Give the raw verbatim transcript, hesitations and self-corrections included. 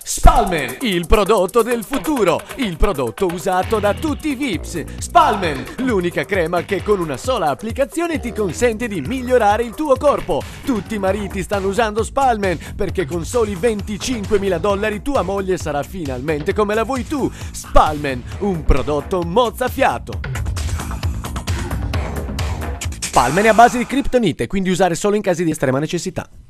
Spalmen, il prodotto del futuro, il prodotto usato da tutti i V I Ps. Spalmen, l'unica crema che con una sola applicazione ti consente di migliorare il tuo corpo. Tutti i mariti stanno usando Spalmen perché con soli venticinquemila dollari tua moglie sarà finalmente come la vuoi tu. Spalmen, un prodotto mozzafiato. Spalmen è a base di criptonite, quindi usare solo in casi di estrema necessità.